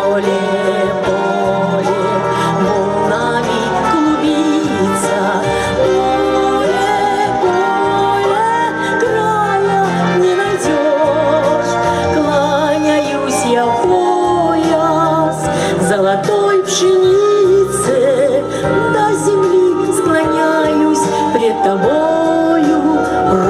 Золотой пшеницы до земли склоняюсь пред тобою,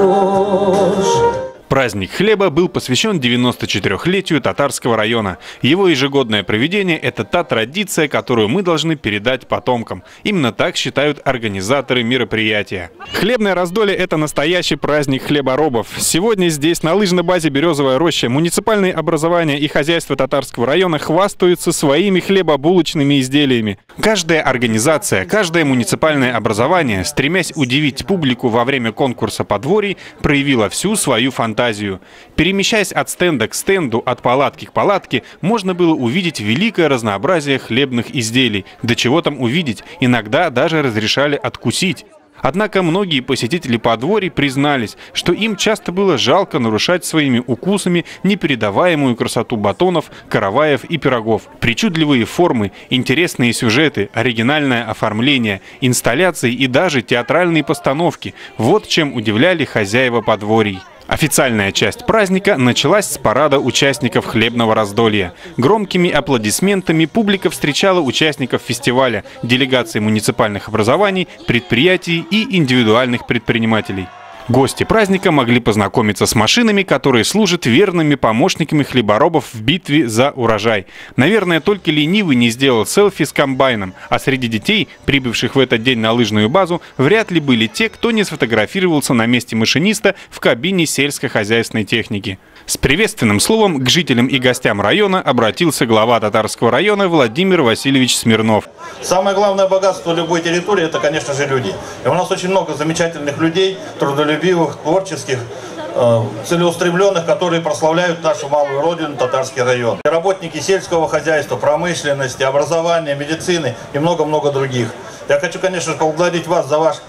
рожь. Праздник хлеба был посвящен 94-летию Татарского района. Его ежегодное проведение – это та традиция, которую мы должны передать потомкам. Именно так считают организаторы мероприятия. Хлебное раздолье – это настоящий праздник хлеборобов. Сегодня здесь, на лыжной базе «Березовая роща», муниципальные образования и хозяйства Татарского района хвастаются своими хлебобулочными изделиями. Каждая организация, каждое муниципальное образование, стремясь удивить публику во время конкурса подворий, проявила всю свою фантазию. Перемещаясь от стенда к стенду, от палатки к палатке, можно было увидеть великое разнообразие хлебных изделий. Да чего там увидеть, иногда даже разрешали откусить. Однако многие посетители подворий признались, что им часто было жалко нарушать своими укусами непередаваемую красоту батонов, караваев и пирогов. Причудливые формы, интересные сюжеты, оригинальное оформление, инсталляции и даже театральные постановки – вот чем удивляли хозяева подворий. Официальная часть праздника началась с парада участников хлебного раздолья. Громкими аплодисментами публика встречала участников фестиваля, делегаций муниципальных образований, предприятий и индивидуальных предпринимателей. Гости праздника могли познакомиться с машинами, которые служат верными помощниками хлеборобов в битве за урожай. Наверное, только ленивый не сделал селфи с комбайном, а среди детей, прибывших в этот день на лыжную базу, вряд ли были те, кто не сфотографировался на месте машиниста в кабине сельскохозяйственной техники. С приветственным словом к жителям и гостям района обратился глава Татарского района Владимир Васильевич Смирнов. Самое главное богатство любой территории – это, конечно же, люди. И у нас очень много замечательных людей, трудолюбивых, творческих, целеустремленных, которые прославляют нашу малую родину, Татарский район. И работники сельского хозяйства, промышленности, образования, медицины и много-много других. Я хочу, конечно же, поблагодарить вас за ваш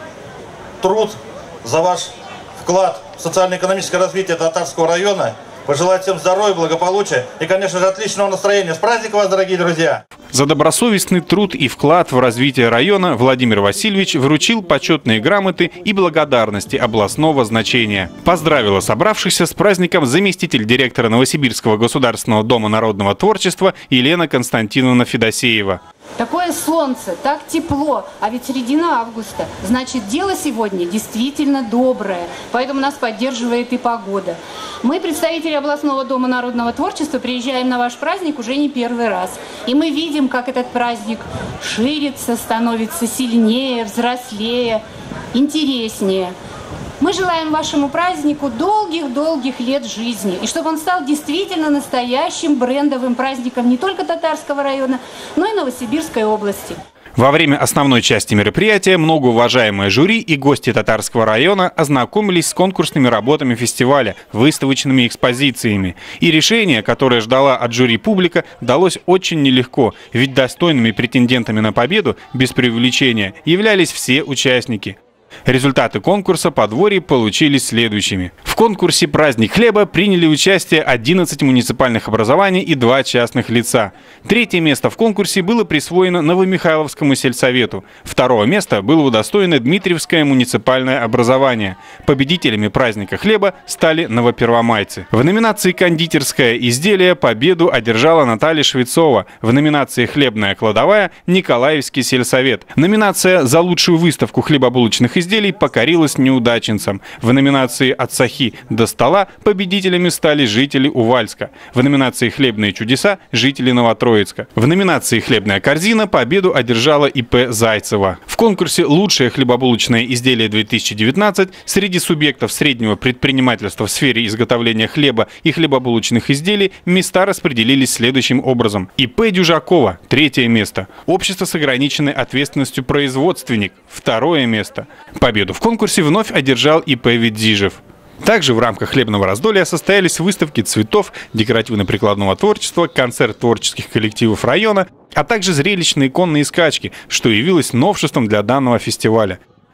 труд, за ваш вклад в социально-экономическое развитие Татарского района. Пожелать всем здоровья, благополучия и, конечно же, отличного настроения. С праздником вас, дорогие друзья! За добросовестный труд и вклад в развитие района Владимир Васильевич вручил почетные грамоты и благодарности областного значения. Поздравила собравшихся с праздником заместитель директора Новосибирского государственного дома народного творчества Елена Константиновна Федосеева. Такое солнце, так тепло, а ведь середина августа. Значит, дело сегодня действительно доброе, поэтому нас поддерживает и погода. Мы, представители областного дома народного творчества, приезжаем на ваш праздник уже не первый раз. И мы видим, как этот праздник ширится, становится сильнее, взрослее, интереснее. Мы желаем вашему празднику долгих-долгих лет жизни, и чтобы он стал действительно настоящим брендовым праздником не только Татарского района, но и Новосибирской области. Во время основной части мероприятия многоуважаемые жюри и гости Татарского района ознакомились с конкурсными работами фестиваля, выставочными экспозициями. И решение, которое ждала от жюри публика, далось очень нелегко, ведь достойными претендентами на победу, без преувеличения, являлись все участники. Результаты конкурса подворий получились следующими. В конкурсе «Праздник хлеба» приняли участие 11 муниципальных образований и 2 частных лица. Третье место в конкурсе было присвоено Новомихайловскому сельсовету. Второе место было удостоено Дмитриевское муниципальное образование. Победителями праздника хлеба стали новопервомайцы. В номинации «Кондитерское изделие» победу одержала Наталья Швецова. В номинации «Хлебная кладовая» – Николаевский сельсовет. Номинация «За лучшую выставку хлебобулочных изделий» покорилась неудачницам. В номинации «От сахи до стола» победителями стали жители Увальска. В номинации «Хлебные чудеса» – жители Новотроицка. В номинации «Хлебная корзина» победу одержала ИП Зайцева. В конкурсе «Лучшее хлебобулочное изделие 2019» среди субъектов среднего предпринимательства в сфере изготовления хлеба и хлебобулочных изделий места распределились следующим образом. ИП Дюжакова – 3-е место. Общество с ограниченной ответственностью «Производственник» – 2-е место. Победу в конкурсе вновь одержал ИП Ведзижев. Также в рамках хлебного раздолья состоялись выставки цветов, декоративно-прикладного творчества, концерт творческих коллективов района, а также зрелищные конные скачки, что явилось новшеством для данного фестиваля.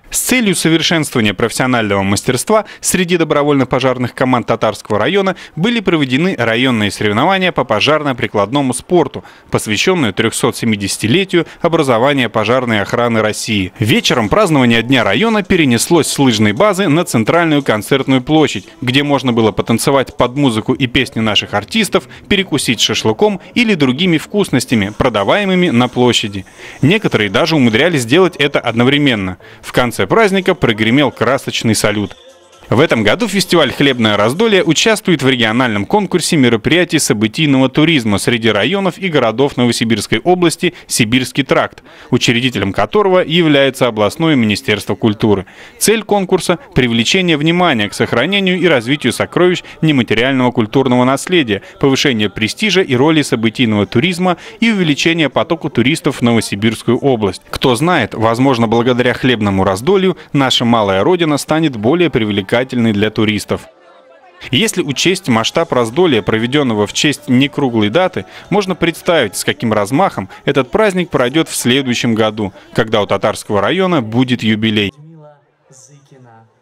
С целью совершенствования профессионального мастерства среди добровольно-пожарных команд Татарского района были проведены районные соревнования по пожарно-прикладному спорту, посвященные 370-летию образования пожарной охраны России. Вечером празднование Дня района перенеслось с лыжной базы на центральную концертную площадь, где можно было потанцевать под музыку и песни наших артистов, перекусить шашлыком или другими вкусностями, продаваемыми на площади. Некоторые даже умудрялись делать это одновременно. В конце праздника прогремел красочный салют. В этом году фестиваль «Хлебное раздолье» участвует в региональном конкурсе мероприятий событийного туризма среди районов и городов Новосибирской области «Сибирский тракт», учредителем которого является областное министерство культуры. Цель конкурса – привлечение внимания к сохранению и развитию сокровищ нематериального культурного наследия, повышение престижа и роли событийного туризма и увеличение потока туристов в Новосибирскую область. Кто знает, возможно, благодаря «Хлебному раздолью» наша малая родина станет более привлекательной для туристов. Если учесть масштаб раздолья, проведенного в честь некруглой даты, можно представить, с каким размахом этот праздник пройдет в следующем году, когда у Татарского района будет юбилей.